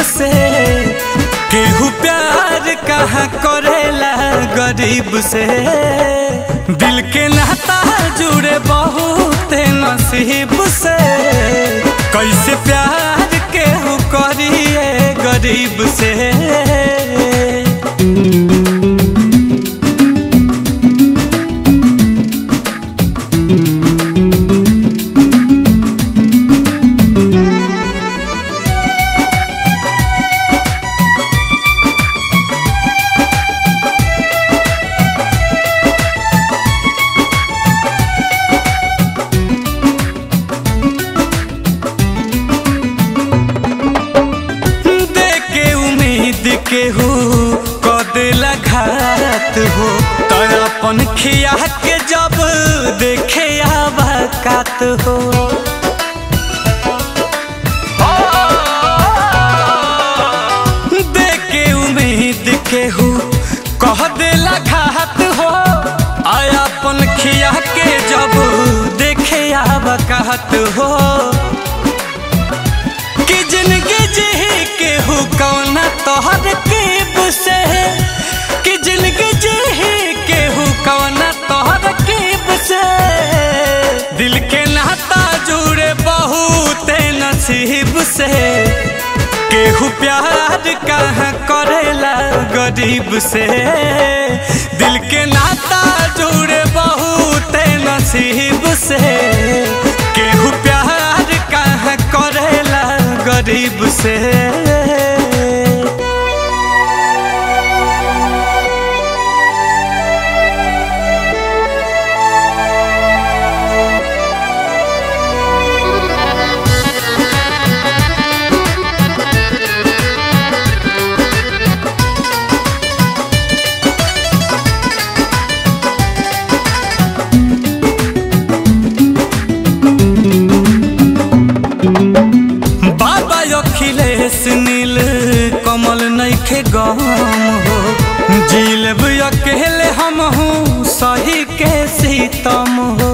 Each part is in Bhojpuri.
से। केहू प्यार कहाँ करेला गरीब से। दिल के नाता जुड़े बहुत नसीब से। कैसे प्यार केहू करिए गरीब से। केहू कदेला घात हो तो अपन खिया के जब देखे आबाकात हो। देखे उम्मीद केहू कह देला घात हो अपन खिया के जब देखे आबाकात हो। कि जिंदगी जी केहू कौना तोहर कीब से। कि जिंदगी जी केहू कौना तोहर कीब से। दिल के नाता जुड़े बहुत नसीब से। केहू प्यार कहाँ करेला गरीब से। दिल के नाता जुड़े बहुत नसीब से। केहू प्यार कहाँ करेला गरीब से। नील कमल नइखे गम हो। जीलब अकेले हम हूँ सही के सीतम हो।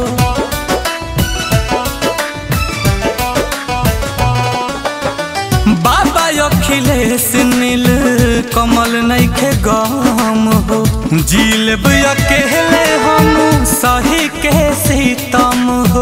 बाबा अखिलेश नील कमल नइखे गम हो। जीलब अकेले हम सही के सीतम हो।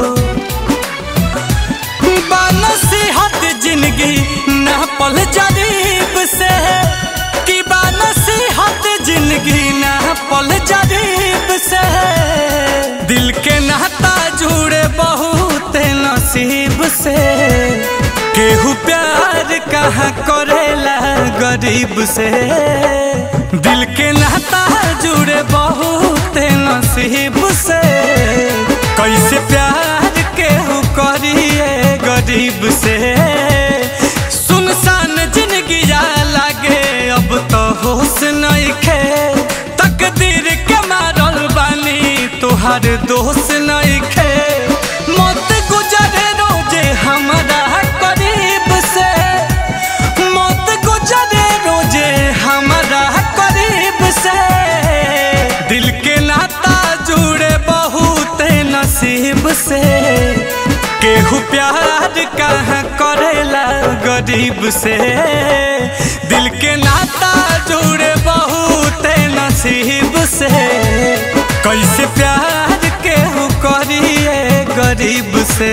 नसीहत जिंदगी न पल जरीब से। कि नसीहत जिंदगी न पल जरीब से। दिल के नाता जुड़े बहुत नसीब से। केहू प्यार कहाँ करेला गरीब से। दिल के नाता जुड़े बहुत नसीब से। कैसे प्यार केहू करिए गरीब से। सुनसान जिंदगी लागे अब तो होश नइखे। तकदीर के मारल बानी तोहार दोष नइखे। मौत गुजरे रोजे हमारा करीब से। मौत गुजरे रोजे हमारा करीब से। दिल के नाता जुड़े बहुत नसीब से। केहू प्यार कहाँ करेला गरीब से। दिल के नाता जुड़े बहुत नसीब से। कैसे प्यार केहू करिए गरीब से।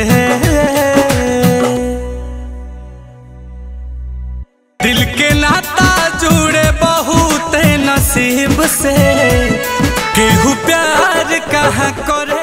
दिल के नाता जुड़े बहुत नसीब से। केहू प्यार कहाँ करे।